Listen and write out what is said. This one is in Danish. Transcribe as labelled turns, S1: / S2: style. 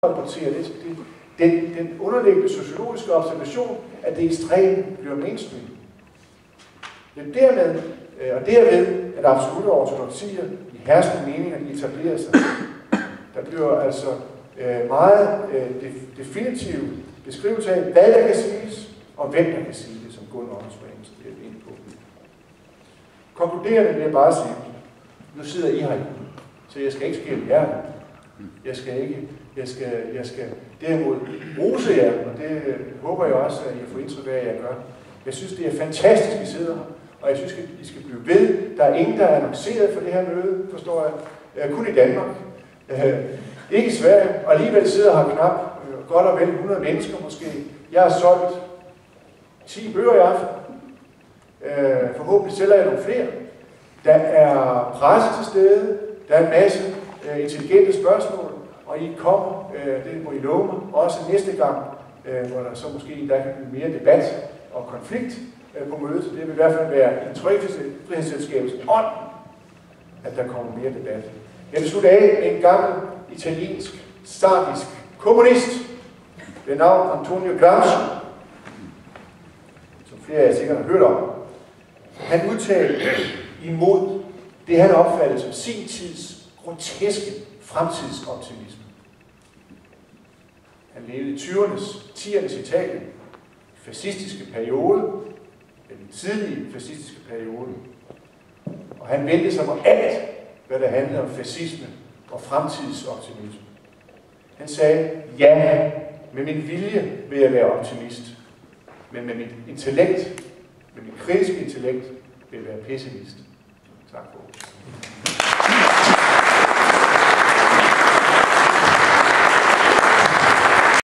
S1: rapporterer den underliggende sociologiske observation, at det ekstreme bliver mainstream. Det er dermed, og derved, at absolutte ortodoksier i herskende meninger etablerer sig. Der bliver altså meget definitive beskrivelser af, hvad der kan siges, og hvem der kan sige det, som Gunnar også var inde på. Konkluderende vil jeg bare sige, nu sidder I her, så jeg skal ikke skille jer. Jeg skal derimod rose jer, og det håber jeg også, at I får indtryk af, at jeg gør. Jeg synes, det er fantastisk, at I sidder her, og jeg synes, at I skal blive ved. Der er ingen, der er annonceret for det her møde, forstår jeg. Kun i Danmark. Ikke i Sverige, og alligevel sidder her knap godt og vel 100 mennesker måske. Jeg har solgt 10 bøger i aften. Forhåbentlig sælger jeg nogle flere. Der er presse til stede. Der er en masse intelligente spørgsmål, og I kommer, det må I love mig, også næste gang, hvor der så måske endda kan blive mere debat og konflikt på mødet. Det vil i hvert fald være en trykkefrihedsselskabets ånd, at der kommer mere debat. Jeg vil slutte af med en gammel italiensk, sardisk kommunist ved navn Antonio Gramsci, som flere af jer sikkert har hørt om. Han udtalte imod det, han opfattede som sin tids groteske fremtidsoptimisme. Han levede i 10'ernes Italien, fascistiske periode, den tidlige fascistiske periode. Og han vendte sig mod alt, hvad der handlede om fascisme og fremtidsoptimisme. Han sagde, ja, med min vilje vil jeg være optimist, men med mit intellekt, med mit kritiske intellekt, vil jeg være pessimist. Tak for ordet.